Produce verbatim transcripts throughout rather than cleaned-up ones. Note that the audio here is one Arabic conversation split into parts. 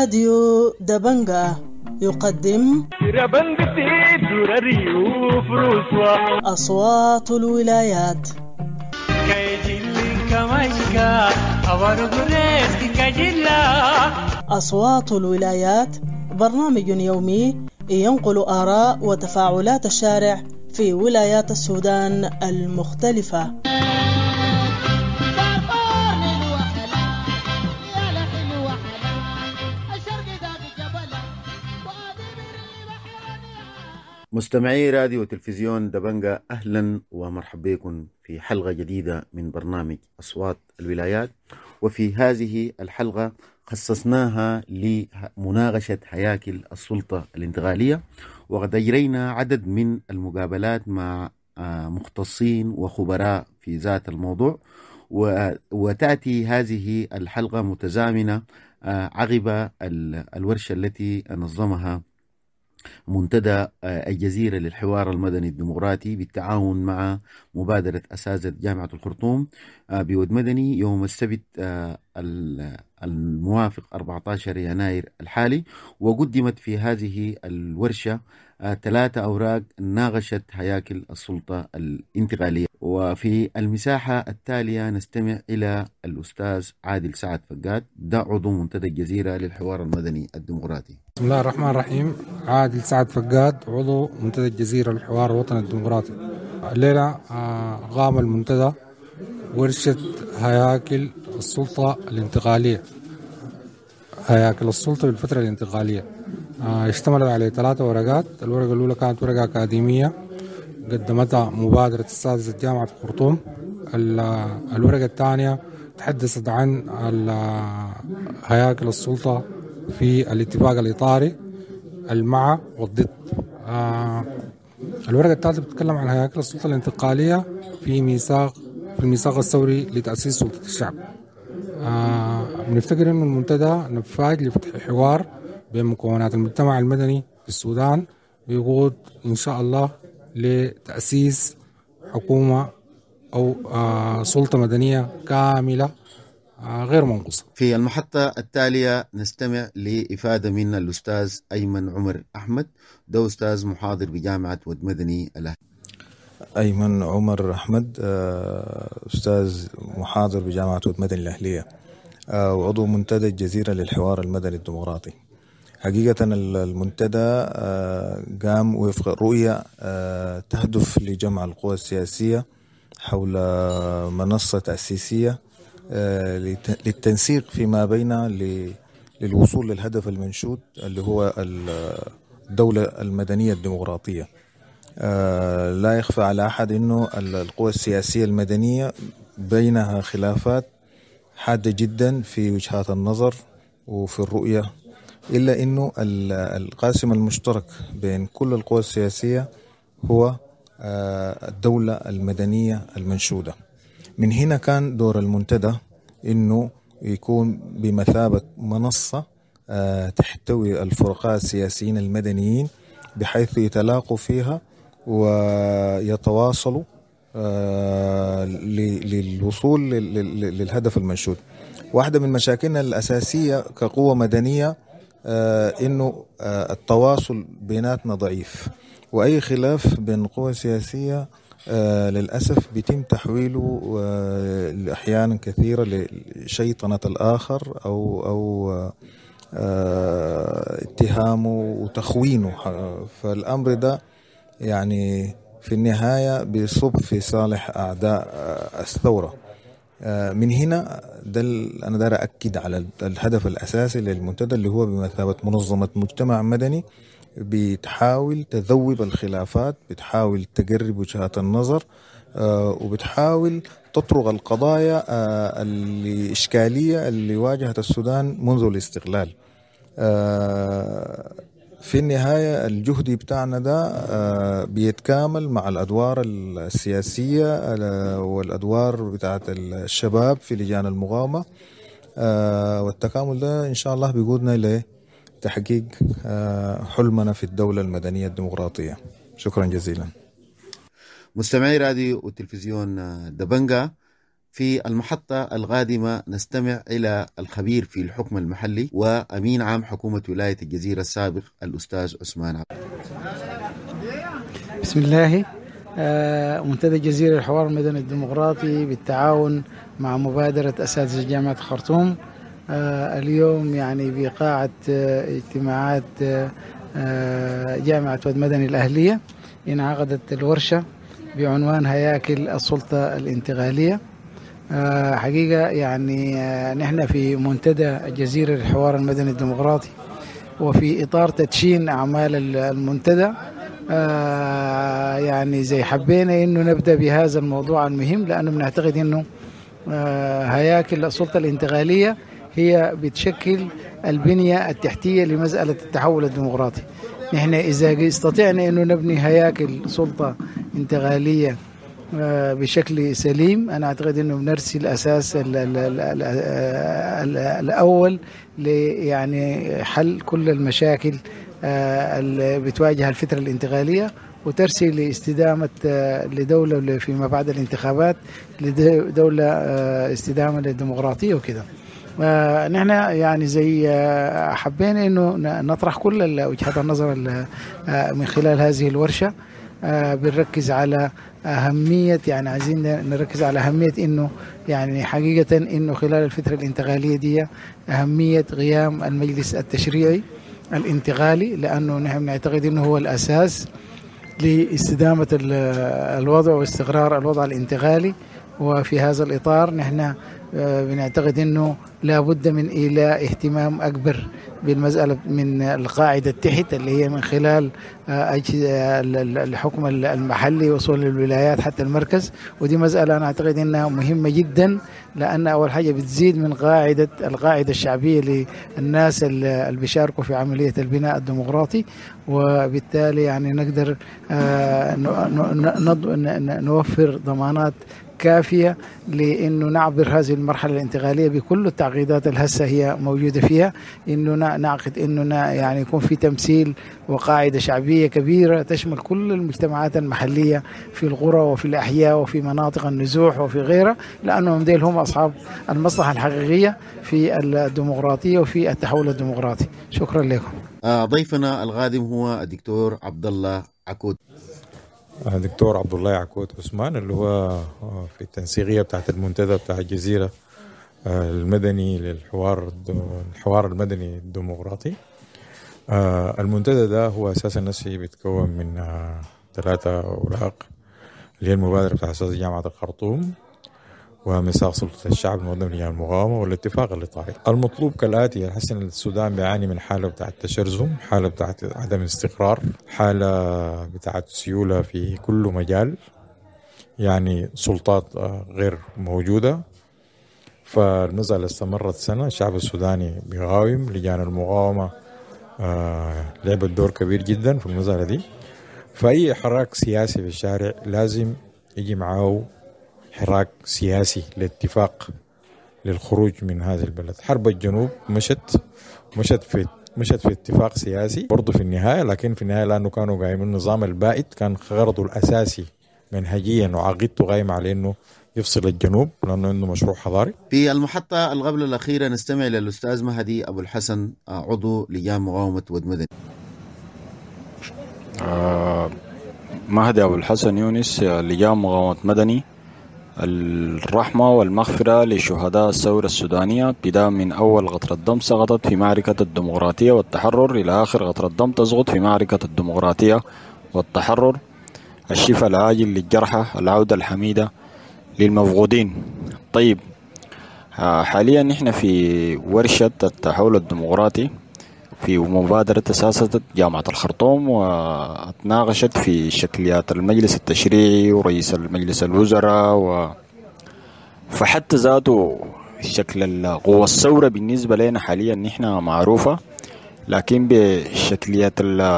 راديو دبنجا يقدم أصوات الولايات. أصوات الولايات برنامج يومي ينقل آراء وتفاعلات الشارع في ولايات السودان المختلفة. مستمعي راديو وتلفزيون دبنجا، أهلا ومرحبا بكم في حلقة جديدة من برنامج أصوات الولايات. وفي هذه الحلقة خصصناها لمناقشة هياكل السلطة الانتقالية، وقد أجرينا عدد من المقابلات مع مختصين وخبراء في ذات الموضوع، وتأتي هذه الحلقة متزامنة عقب الورشة التي نظمها منتدى الجزيرة للحوار المدني الديمقراطي بالتعاون مع مبادرة أساتذة جامعة الخرطوم بود مدني يوم السبت الموافق أربعة عشر يناير الحالي. وقدمت في هذه الورشة ثلاثة أوراق ناقشت هياكل السلطة الانتقالية. وفي المساحة التالية نستمع إلى الأستاذ عادل سعد فقاد، ده عضو منتدى الجزيرة للحوار المدني الديمقراطي. بسم الله الرحمن الرحيم. عادل سعد فقاد، عضو منتدى الجزيرة للحوار الوطني الديمقراطي. الليلة قام المنتدى ورشة هياكل السلطة الانتقالية، هياكل السلطة بالفترة الانتقالية. اشتملت على ثلاثة ورقات. الورقة الأولى كانت ورقة أكاديمية قدمتها مبادرة أساتذة جامعة الخرطوم. الورقة الثانية تحدثت عن هياكل السلطة في الاتفاق الإطاري المع والضد. الورقة الثالثة بتتكلم عن هياكل السلطة الانتقالية في ميثاق في الميثاق الثوري لتأسيس سلطة الشعب. بنفتكر أن المنتدى نفاذ لفتح حوار بين مكونات المجتمع المدني في السودان بيقود إن شاء الله لتأسيس حكومة أو سلطة مدنية كاملة غير منقوصة. في المحطة التالية نستمع لإفادة من الأستاذ أيمن عمر أحمد، ده أستاذ محاضر بجامعة ود مدني الأهلية. أيمن عمر أحمد أستاذ محاضر بجامعة ود مدني الأهلية وعضو منتدى الجزيرة للحوار المدني الديمقراطي. حقيقة المنتدى قام وفق رؤية تهدف لجمع القوى السياسية حول منصة تأسيسية للتنسيق فيما بين للوصول للهدف المنشود اللي هو الدولة المدنية الديمقراطية. لا يخفى على أحد أنه القوى السياسية المدنية بينها خلافات حادة جدا في وجهات النظر وفي الرؤية، إلا أنه القاسم المشترك بين كل القوى السياسية هو الدولة المدنية المنشودة. من هنا كان دور المنتدى أنه يكون بمثابة منصة تحتوي الفرقاء السياسيين المدنيين بحيث يتلاقوا فيها ويتواصلوا للوصول للهدف المنشود. واحدة من مشاكلنا الأساسية كقوة مدنية إنه التواصل بيناتنا ضعيف، وأي خلاف بين قوى سياسية للأسف بيتم تحويله أحيانا كثيرة لشيطنة الآخر أو أو اتهامه وتخوينه. فالأمر ده يعني في النهاية بيصب في صالح أعداء الثورة. من هنا ده أنا دار أكد على الهدف الأساسي للمنتدى اللي هو بمثابة منظمة مجتمع مدني بتحاول تذوب الخلافات، بتحاول تقرب وجهات النظر، وبتحاول تطرق القضايا الإشكالية اللي واجهت السودان منذ الاستقلال. في النهاية الجهد بتاعنا ده بيتكامل مع الأدوار السياسية والأدوار بتاعت الشباب في لجان المقاومة، والتكامل ده إن شاء الله بيقودنا لتحقيق حلمنا في الدولة المدنية الديمقراطية. شكرا جزيلا. مستمعي راديو والتلفزيون دبنجا، في المحطة القادمة نستمع إلى الخبير في الحكم المحلي وأمين عام حكومة ولاية الجزيرة السابق الأستاذ عثمان عبد. بسم الله. منتدى الجزيرة الحوار المدني الديمقراطي بالتعاون مع مبادرة أساتذة جامعة الخرطوم اليوم يعني بقاعة اجتماعات جامعة ود مدني الأهلية انعقدت الورشة بعنوان هياكل السلطة الانتقالية. حقيقة يعني نحن في منتدى الجزيرة للحوار المدني الديمقراطي وفي إطار تدشين أعمال المنتدى يعني زي حبينا إنه نبدأ بهذا الموضوع المهم، لأنه بنعتقد إنه هياكل السلطة الانتقالية هي بتشكل البنية التحتية لمسألة التحول الديمقراطي. نحن إذا استطعنا إنه نبني هياكل سلطة انتقالية بشكل سليم، أنا أعتقد أنه بنرسي الأساس ال ال ال ال ال الأول يعني حل كل المشاكل اللي بتواجه الفترة الانتقالية، وترسي لاستدامة لدولة فيما بعد الانتخابات لدولة استدامة للديمقراطية وكذا. نحن يعني زي حبينا أنه نطرح كل وجهات النظر من خلال هذه الورشة. بنركز على أهمية يعني عايزين نركز على أهمية إنه يعني حقيقة إنه خلال الفترة الانتقالية دي أهمية قيام المجلس التشريعي الانتقالي، لأنه نحن نعتقد إنه هو الأساس لاستدامة الوضع واستقرار الوضع الانتقالي. وفي هذا الإطار نحن بنعتقد أنه لا بد من إيلاء اهتمام أكبر بالمسألة من القاعدة تحت اللي هي من خلال الحكم المحلي وصول الولايات حتى المركز. ودي مسألة أنا أعتقد أنها مهمة جدا، لأن أول حاجة بتزيد من قاعدة القاعدة الشعبية للناس اللي بيشاركوا في عملية البناء الديمقراطي، وبالتالي يعني نقدر نوفر ضمانات كافية لأنه نعبر هذه المرحلة الانتقالية بكل التعقيدات الهسه هي موجودة فيها، إنه نعقد إنه يعني يكون في تمثيل وقاعدة شعبية كبيرة تشمل كل المجتمعات المحلية في القرى وفي الأحياء وفي مناطق النزوح وفي غيرها، لأنهم ديل هم أصحاب المصلحة الحقيقية في الديمقراطية وفي التحول الديمقراطي. شكرا لكم. ضيفنا القادم هو الدكتور عبد الله عكود. دكتور عبد الله عكود عثمان اللي هو في التنسيقية بتاعت المنتدى بتاع الجزيرة المدني للحوار الحوار المدني الديمقراطي. المنتدى ده هو أساسا نفسه بيتكون من ثلاثة أوراق اللي هي المبادرة بتاع أساس جامعة الخرطوم وميثاق سلطة الشعب المنظم لجان المقاومة والاتفاق الإطاري. المطلوب كالآتي: الحس إن السودان بيعاني من حالة بتاعت تشرذم، حالة بتاعت عدم استقرار، حالة بتاعت سيولة في كل مجال، يعني سلطات غير موجودة. فالمسألة استمرت سنة، الشعب السوداني بيقاوم، لجان المقاومة لعبت دور كبير جدا في المسألة دي. فأي حراك سياسي في الشارع لازم يجي معه حراك سياسي لاتفاق للخروج من هذا البلد. حرب الجنوب مشت مشت في مشت في اتفاق سياسي برضه في النهاية، لكن في النهاية لأنه كانوا قايمين النظام البائد كان غرضه الأساسي منهجيا وعقيدته قايمة على إنه يفصل الجنوب لأنه عنده مشروع حضاري. في المحطة القبل الأخيرة نستمع للأستاذ مهدي أبو الحسن عضو لجان مقاومة ود مدني. آه مهدي أبو الحسن يونس، لجان مقاومة مدني. الرحمة والمغفرة لشهداء الثورة السودانية، ابتداء من أول قطرة دم سقطت في معركة الديمقراطية والتحرر إلى آخر قطرة دم تسقط في معركة الديمقراطية والتحرر. الشفاء العاجل للجرحى، العودة الحميدة للمفقودين. طيب، حاليا نحن في ورشة التحول الديمقراطي في مبادرة أساست جامعة الخرطوم، وتناقشت في شكليات المجلس التشريعي ورئيس المجلس الوزراء، و فحتى ذاته شكل قوة الثورة بالنسبة لنا حاليا نحن معروفة، لكن بشكليات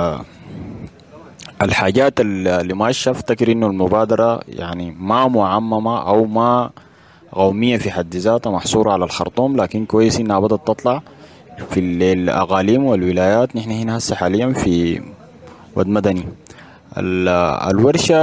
الحاجات اللي ماشية افتكر انه المبادرة يعني ما معممة او ما قومية في حد ذاتها محصورة على الخرطوم، لكن كويس انها بدأت تطلع في الأقاليم والولايات. نحن هنا هسه حاليا في ود مدني. الورشة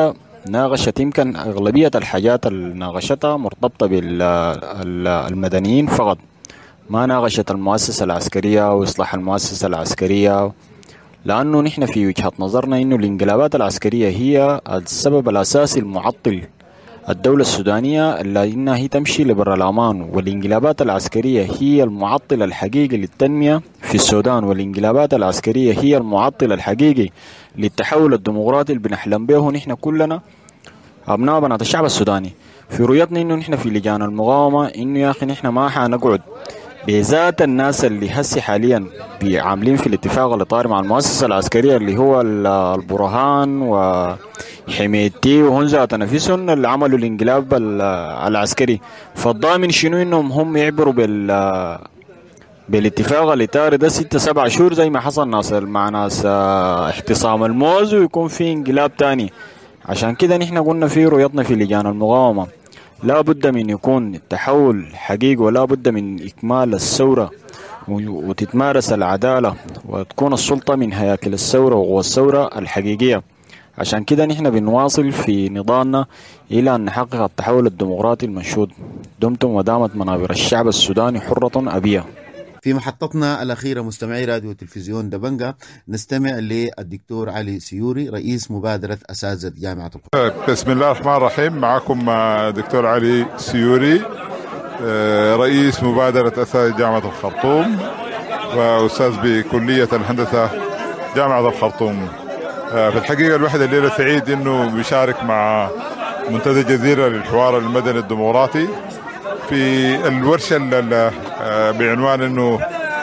ناقشت يمكن أغلبية الحاجات اللي ناقشتها مرتبطة بالمدنيين فقط، ما ناقشت المؤسسة العسكرية وإصلاح المؤسسة العسكرية، لأنه نحن في وجهة نظرنا إنه الانقلابات العسكرية هي السبب الأساسي المعطل الدولة السودانية لأنها هي تمشي لبر الأمان، والانقلابات العسكرية هي المعطل الحقيقي للتنمية في السودان، والانقلابات العسكرية هي المعطل الحقيقي للتحول الديمقراطي اللي بنحلم به نحن كلنا أبناء وبنات الشعب السوداني. في رؤيتنا إنه نحن في لجان المقاومة إنه يا أخي نحن ما حنقعد بذات الناس اللي هسي حاليا عاملين في الاتفاق الإطاري مع المؤسسة العسكرية اللي هو البرهان وحميدتي وهم ذات نفسهم اللي عملوا الانقلاب العسكري، فالضامن شنو إنهم هم يعبروا بال بالاتفاق الإطاري ده ستة سبع شهور زي ما حصل ناس مع ناس احتصام الموز ويكون في انقلاب تاني. عشان كده نحن قلنا في رؤيتنا في لجان المقاومة لا بد من يكون التحول حقيقي، ولا بد من إكمال الثورة وتتمارس العدالة وتكون السلطة من هياكل الثورة وقوى الثورة الحقيقية. عشان كده نحن بنواصل في نضالنا إلى أن نحقق التحول الديمقراطي المنشود. دمتم ودامت منابر الشعب السوداني حرة أبية. في محطتنا الأخيرة مستمعي راديو وتلفزيون دبنجا نستمع للدكتور علي سيوري رئيس مبادرة أساتذة جامعة الخرطوم. بسم الله الرحمن الرحيم. معكم دكتور علي سيوري رئيس مبادرة أساتذة جامعة الخرطوم وأستاذ بكلية الهندسة جامعة الخرطوم. في الحقيقة الواحد الليلة سعيد أنه بيشارك مع منتدى جزيرة للحوار المدني الديمقراطي في الورشة بعنوان انه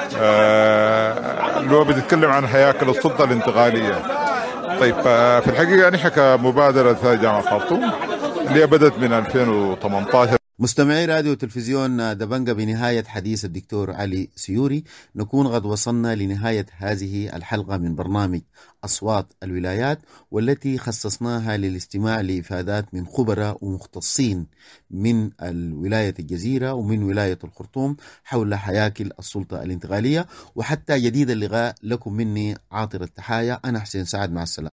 اللي هو بيتكلم عن هياكل السلطة الانتقالية. طيب في الحقيقة نحن كمبادرة جامعة الخرطوم اللي بدأت من ألفين وثمانية عشر. مستمعي راديو وتلفزيون دبنجا، بنهاية حديث الدكتور علي سيوري نكون قد وصلنا لنهاية هذه الحلقة من برنامج أصوات الولايات، والتي خصصناها للاستماع لإفادات من خبراء ومختصين من الولاية الجزيرة ومن ولاية الخرطوم حول هياكل السلطة الانتقالية. وحتى جديد اللقاء لكم مني عاطر التحايا، أنا حسين سعد، مع السلامة.